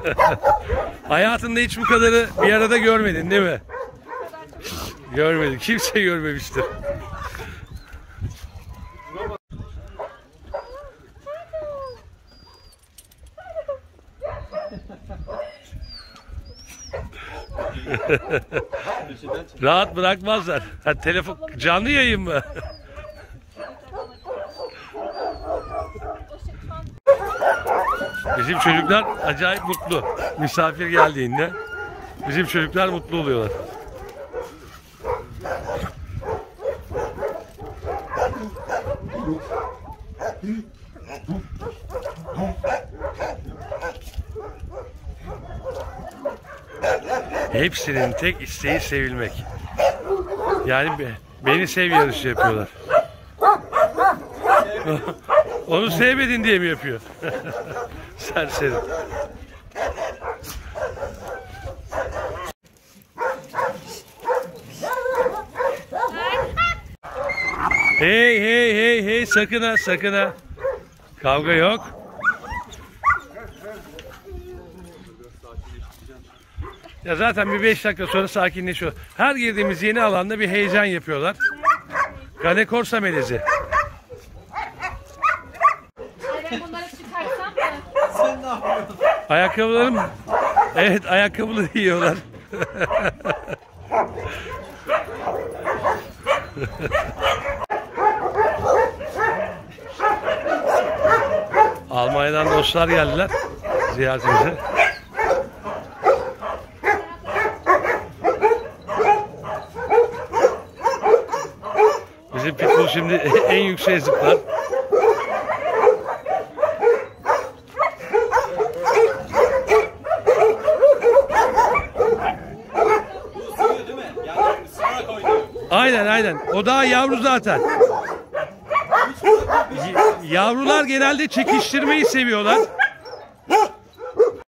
Hayatında hiç bu kadarı bir arada görmedin değil mi? Görmedim. Kimse görmemiştir. Rahat bırakmazlar. Ha, telefon canlı yayın mı? Bizim çocuklar acayip mutlu. Misafir geldiğinde bizim çocuklar mutlu oluyorlar. Hepsinin tek isteği sevilmek. Yani beni sev yarışı yapıyorlar. Onu sevmedin diye mi yapıyor? Serseri. Hey hey hey hey, sakın ha, sakın ha. Kavga yok. Ya zaten bir 5 dakika sonra sakinleşiyor. Her girdiğimiz yeni alanda bir heyecan yapıyorlar. Gane Korsa melezi. Ben bunları çıkarsam mı? Sen ne yapıyorsun? Ayakkabılarım, evet, ayakkabıları yiyorlar. Almanya'dan dostlar geldiler ziyaretimize. Bizim pitbull şimdi en yükseğe zıplar. Aynen aynen. O daha yavru zaten. Yavrular genelde çekiştirmeyi seviyorlar.